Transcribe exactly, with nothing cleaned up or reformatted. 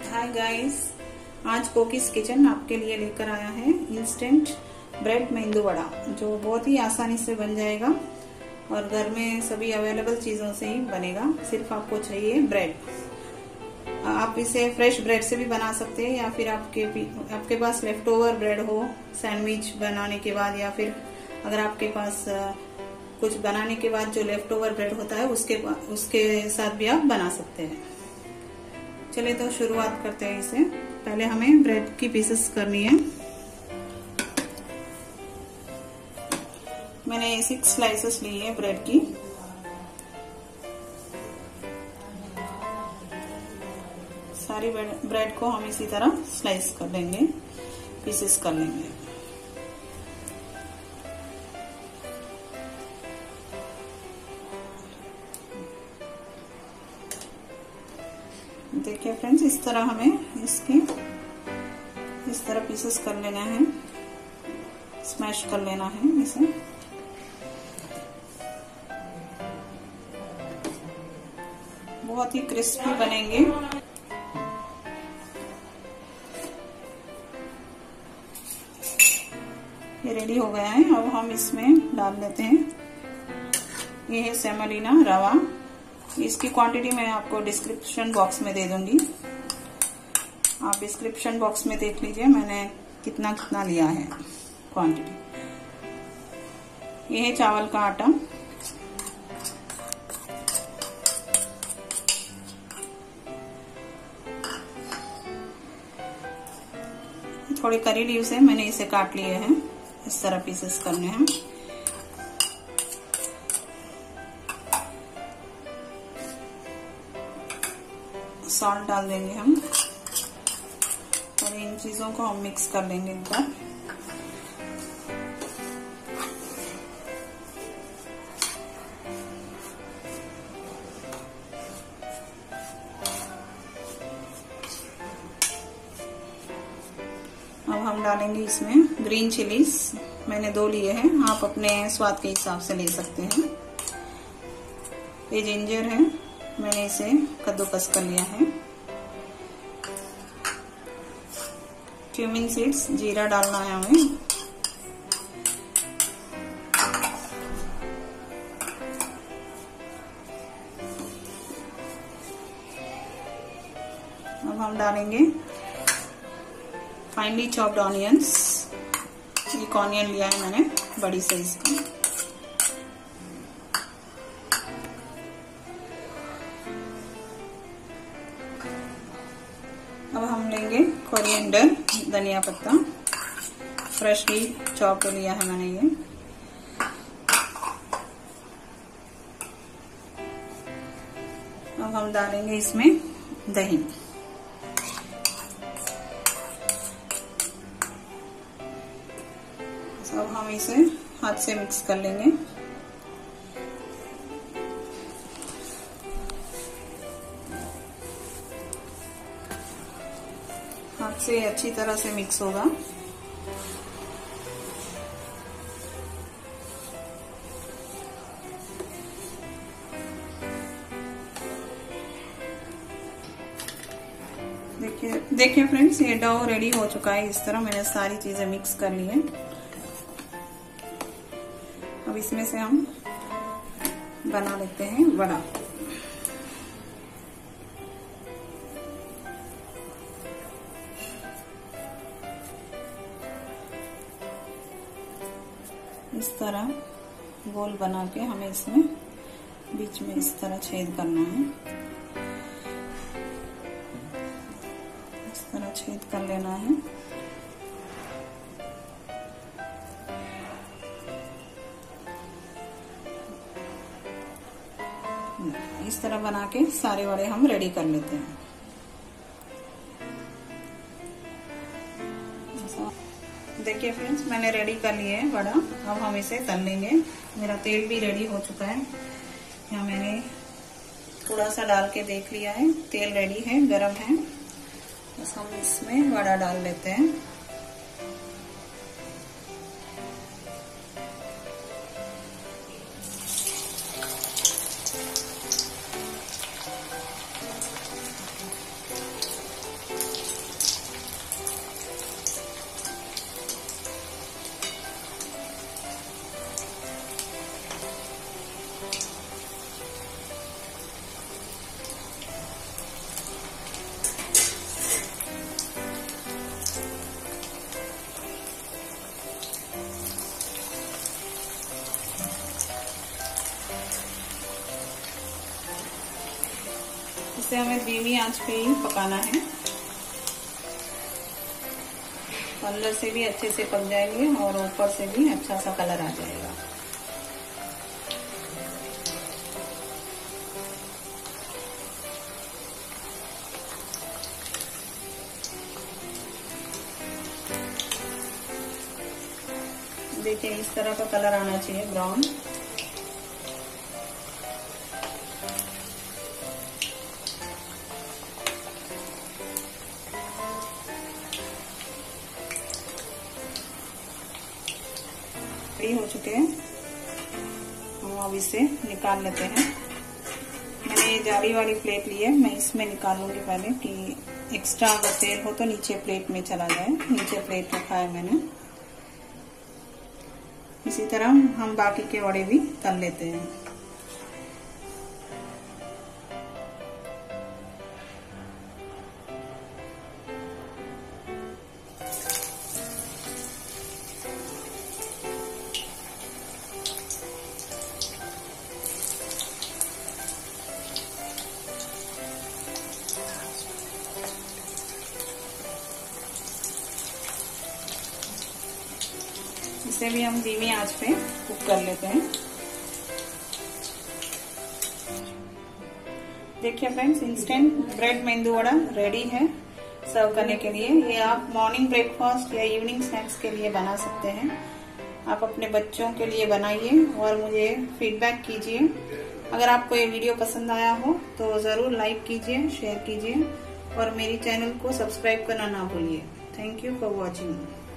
Hi guys, आज कोकीज kitchen आपके लिए लेकर आया है इंस्टेंट ब्रेड मेंदू वड़ा, जो बहुत ही आसानी से बन जाएगा और घर में सभी अवेलेबल चीजों से ही बनेगा। सिर्फ आपको चाहिए ब्रेड। आप इसे फ्रेश ब्रेड से भी बना सकते हैं या फिर आपके आपके पास लेफ्ट ओवर ब्रेड हो सैंडविच बनाने के बाद, या फिर अगर आपके पास कुछ बनाने के बाद जो लेफ्ट ओवर ब्रेड होता है उसके उसके साथ भी आप बना सकते हैं। चलिए तो शुरुआत करते हैं इसे। पहले हमें ब्रेड की पीसेस करनी है। मैंने सिक्स स्लाइसेस ली है ब्रेड की। सारी ब्रेड को हम इसी तरह स्लाइस कर लेंगे, पीसेस कर लेंगे। देखिए फ्रेंड्स, इस तरह हमें इसके इस तरह पीसेस कर लेना है, स्मैश कर लेना है इसे। बहुत ही क्रिस्पी बनेंगे। ये रेडी हो गया है। अब हम इसमें डाल देते हैं, ये है सेमोलिना रवा। इसकी क्वांटिटी मैं आपको डिस्क्रिप्शन बॉक्स में दे दूंगी, आप डिस्क्रिप्शन बॉक्स में देख लीजिए मैंने कितना कितना लिया है क्वांटिटी। ये है चावल का आटा, थोड़ी करी लीव्स है, मैंने इसे काट लिए हैं, इस तरह पीसेस करने हैं। सॉल्ट डाल देंगे हम और इन चीजों को हम मिक्स कर लेंगे एक बार। अब हम डालेंगे इसमें ग्रीन चिलीज, मैंने दो लिए हैं, आप अपने स्वाद के हिसाब से ले सकते हैं। ये जिंजर है, मैंने इसे कद्दूकस कर लिया है। क्यूमिन सीड्स, जीरा डालना है हमें। अब हम डालेंगे फाइनली चॉप्ड ऑनियंस। एक ऑनियन लिया है मैंने बड़ी साइज का। अब हम लेंगे कोरिएंडर, धनिया पत्ता, फ्रेशली चॉप लिया है मैंने ये। अब हम डालेंगे इसमें दही। अब हम इसे हाथ से मिक्स कर लेंगे। हाथ से अच्छी तरह से मिक्स होगा। देखिए देखिए फ्रेंड्स, ये डो रेडी हो चुका है। इस तरह मैंने सारी चीजें मिक्स कर ली है। अब इसमें से हम बना लेते हैं वड़ा। इस तरह गोल बना के हमें इसमें बीच में इस तरह छेद करना है। इस तरह छेद कर लेना है। इस तरह बना के सारे वड़े हम रेडी कर लेते हैं। देखिए फ्रेंड्स, मैंने रेडी कर लिए है वड़ा। अब हम इसे तल लेंगे। मेरा तेल भी रेडी हो चुका है। यहाँ मैंने थोड़ा सा डाल के देख लिया है, तेल रेडी है, गरम है। बस हम इसमें वड़ा डाल लेते हैं। हमें धीमी आंच पे ही पकाना है। अंदर से भी अच्छे से पक जाएंगे और ऊपर से भी अच्छा सा कलर आ जाएगा। देखिए इस तरह का कलर आना चाहिए, ब्राउन। रेडी हो चुके हैं, हम अब इसे निकाल लेते हैं। मैंने ये जाली वाली प्लेट ली है, मैं इसमें निकालूंगी पहले कि एक्स्ट्रा अगर तेल हो तो नीचे प्लेट में चला जाए। नीचे प्लेट रखा है मैंने। इसी तरह हम बाकी के वड़े भी तल लेते हैं। इसे भी हम धीमी आंच पे कुक कर लेते हैं। देखिए फ्रेंड्स, इंस्टेंट ब्रेड मेंदू वड़ा रेडी है सर्व करने के लिए। ये आप मॉर्निंग ब्रेकफास्ट या इवनिंग स्नैक्स के लिए बना सकते हैं। आप अपने बच्चों के लिए बनाइए और मुझे फीडबैक कीजिए। अगर आपको ये वीडियो पसंद आया हो तो जरूर लाइक कीजिए, शेयर कीजिए और मेरी चैनल को सब्सक्राइब करना ना भूलिए। Thank you for watching.